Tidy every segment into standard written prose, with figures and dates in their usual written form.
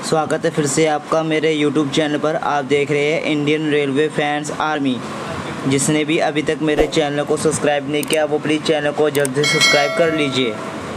स्वागत है फिर से आपका मेरे YouTube चैनल पर। आप देख रहे हैं इंडियन रेलवे फैंस आर्मी। जिसने भी अभी तक मेरे चैनल को सब्सक्राइब नहीं किया वो प्लीज़ चैनल को जल्द से सब्सक्राइब कर लीजिए।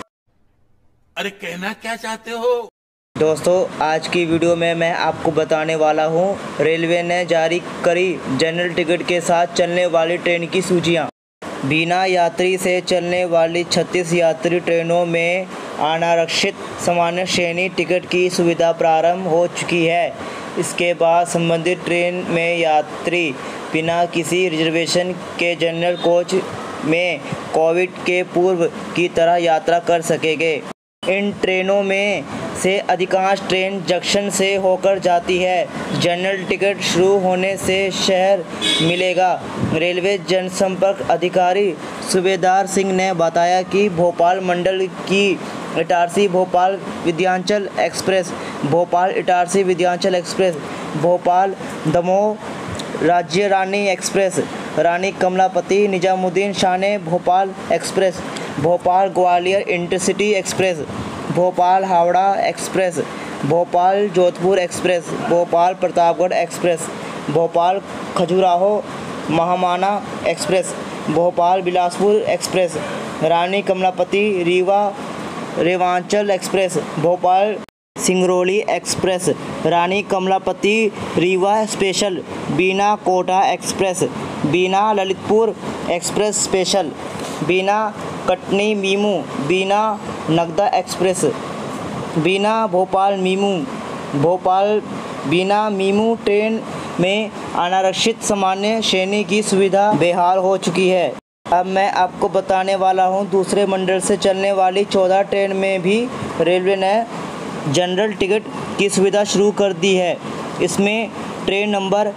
अरे कहना क्या चाहते हो? दोस्तों, आज की वीडियो में मैं आपको बताने वाला हूं, रेलवे ने जारी करी जनरल टिकट के साथ चलने वाली ट्रेन की सूचियां। बिना यात्री से चलने वाली 36 यात्री ट्रेनों में अनारक्षित सामान्य श्रेणी टिकट की सुविधा प्रारंभ हो चुकी है। इसके बाद संबंधित ट्रेन में यात्री बिना किसी रिजर्वेशन के जनरल कोच में कोविड के पूर्व की तरह यात्रा कर सकेंगे। इन ट्रेनों में से अधिकांश ट्रेन जंक्शन से होकर जाती है। जनरल टिकट शुरू होने से शहर मिलेगा। रेलवे जनसंपर्क अधिकारी सूबेदार सिंह ने बताया कि भोपाल मंडल की Itarsi Bhopal Vindhyachal express, Bhopal Itarsi Vindhyachal express, Bhopal Damoh Rajya Rani express, Rani Kamalapati Nizamuddin Shan Bhopal express, Bhopal Gwalior intercity express, Bhopal Howrah express, Bhopal Jodhpur express, Bhopal Pratapgarh express, Bhopal Khajuraho Mahamana express, Bhopal Bilaspur express, Rani Kamalapati Rewa Rewanchal express, Bhopal Singrauli express, Rani Kamalapati Rewa special, Bina Kota express, Bina Lalitpur express special, Bina Katni MEMU, Bina Nagda express, Bina Bhopal memo, Bhopal Bina MEMU train में अनारक्षित सामान्य श्रेणी की सुविधा बेहाल हो चुकी है। अब मैं आपको बताने वाला हूं, दूसरे मंडल से चलने वाली 14 ट्रेन में भी रेलवे ने जनरल टिकट की सुविधा शुरू कर दी है। इसमें train number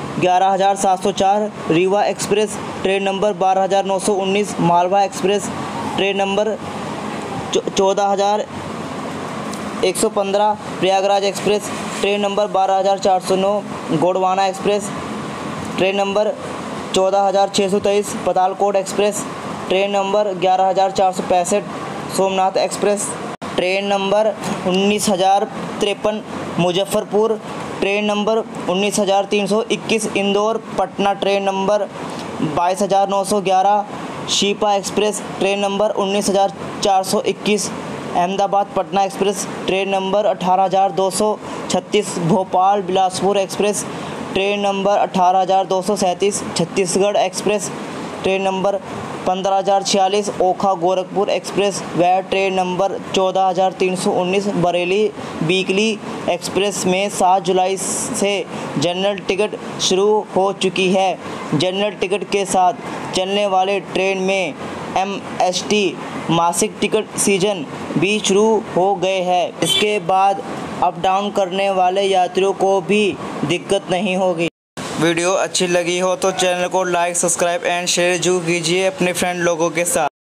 11,704 Rewa express, train number 12,919 Malwa express, train number 14,115 Prayagraj express, train number 12,409 Gondwana express, train number 14,623 Patalkot express, train number 11,465 Somnath express, train number 19,053 Muzaffarpur, train number 19,321 Indore Patna, train number 22,911 Shipra express, train number 19,421 Ahmedabad Patna express, train number 18,236 Bhopal Bilaspur express, train number 18,237 Chhattisgarh express, train number 15,046 Okha Gorakhpur express व train number 14,319 Bareilly weekly express में 7 जुलाई से general ticket शुरू हो चुकी है। General ticket के साथ चलने वाले ट्रेन में MST मासिक टिकट सीजन भी शुरू हो गए हैं। इसके बाद अप डाउन करने वाले यात्रियों को भी दिक्कत नहीं होगी। वीडियो अच्छी लगी हो तो चैनल को लाइक, सब्सक्राइब एंड शेयर जरूर कीजिए अपने फ्रेंड लोगों के साथ।